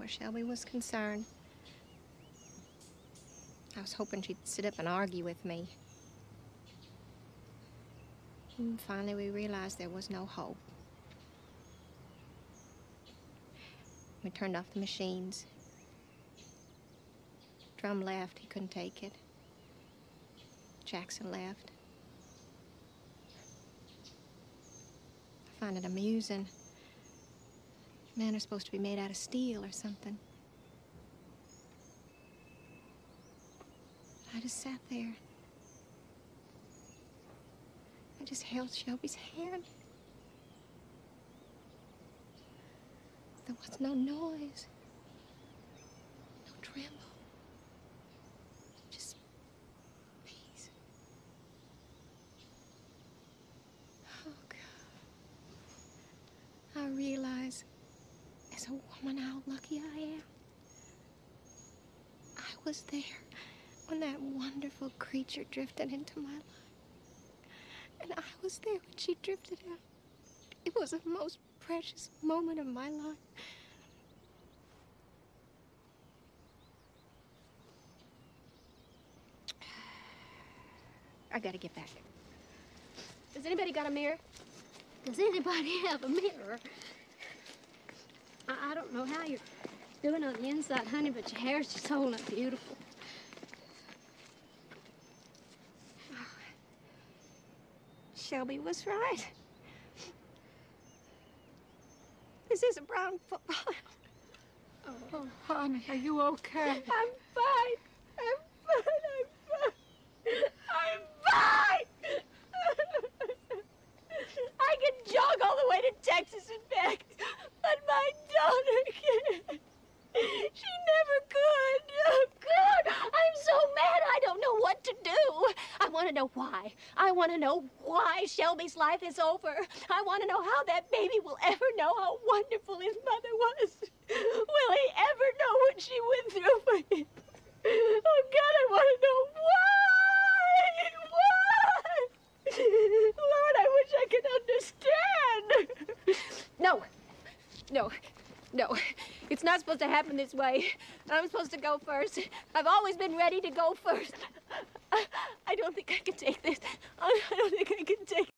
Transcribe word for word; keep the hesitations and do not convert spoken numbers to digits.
where Shelby was concerned. I was hoping she'd sit up and argue with me. And finally, we realized there was no hope. We turned off the machines. Drum left, he couldn't take it. Jackson left. I find it amusing. Men are supposed to be made out of steel or something. I just sat there. I just held Shelby's hand. There was no noise, no tremble, just peace. Oh, God. I realize, as a woman, how lucky I am. I was there when that wonderful creature drifted into my life. And I was there when she drifted out. It was the most precious moment of my life. I gotta get back. Has anybody got a mirror? Does anybody have a mirror? I, I don't know how you're doing on the inside, honey, but your hair's just holding up beautiful. Shelby was right. This is a brown football. Oh, oh, honey, are you okay? I'm fine. I'm fine. I'm fine. I'm fine. I can jog all the way to Texas and back, but my daughter can't. She never could. Oh, God, I'm so mad I don't know what to do. I want to know why. I want to know why Shelby's life is over. I want to know how that baby will ever know how wonderful his mother was. Will he ever know what she went through for him? Oh, God, I want to know why. Why? Lord, I wish I could understand. No. No. No. It's not supposed to happen this way. I'm supposed to go first. I've always been ready to go first. I, I don't think I can take this. I, I don't think I can take